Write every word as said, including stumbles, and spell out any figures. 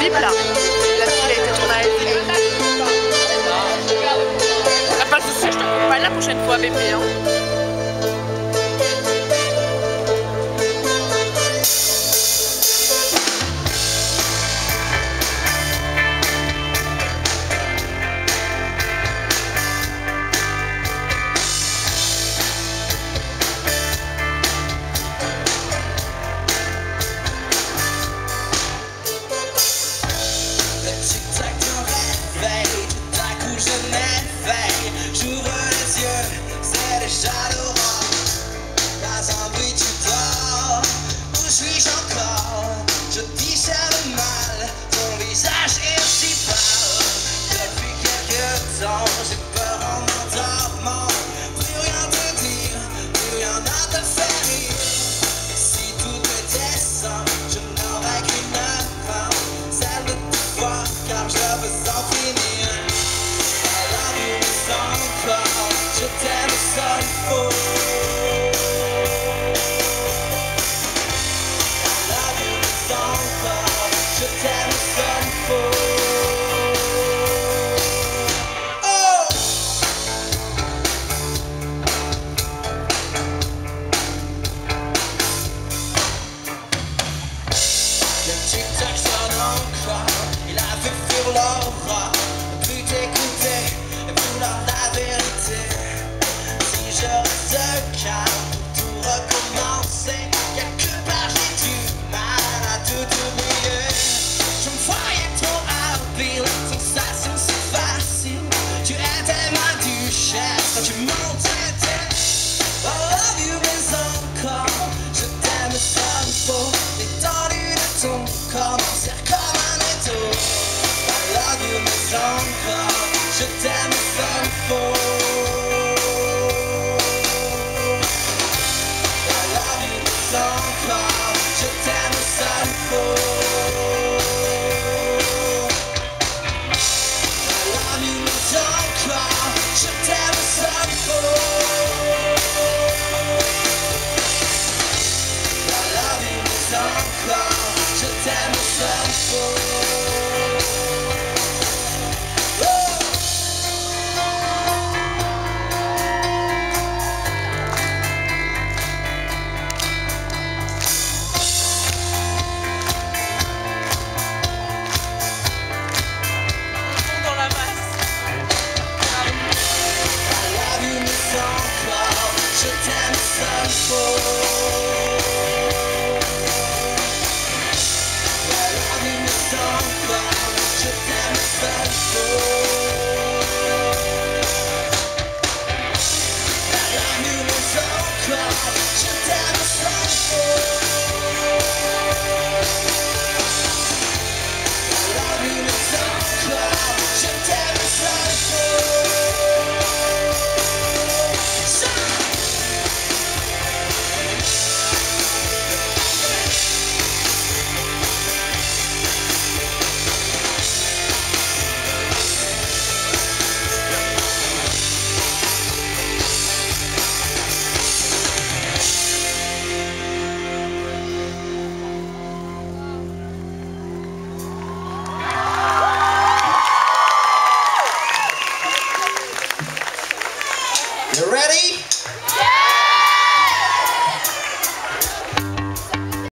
clip là. La fille, elle a été tournée avec lui. T'as pas de soucis, je t'accompagne la prochaine fois, bébé. Hein. J'ouvre les yeux, c'est déjà l'aurore. Pas un bruit, tu dors. Où suis-je encore? Je discerne mal. Ton visage est si pâle. Depuis quelques temps, j'ai peur en m'endormant. Plus rien te dire, plus rien à te faire rire. Et si tout était simple, je n'aurais qu'une fin, celle de te voir, car je veux en finir. Je t'aime seul faux. I love you encore. Je t'aime seul faux. Oh! Le tic-tac sonne encore. Il a fait fuir l'aura. Ne plus t'écouter et vouloir la vérité. Je reste calme pour tout recommencer. Quelque part j'ai du mal à tout oublier. Je me voyais trop habile, sensation si facile. Tu étais ma duchesse quand tu montais tes. I love you mais encore, je t'aime seul faux. L'étendue de ton corps m'en serre comme un étau. I love you mais encore, je t'aime.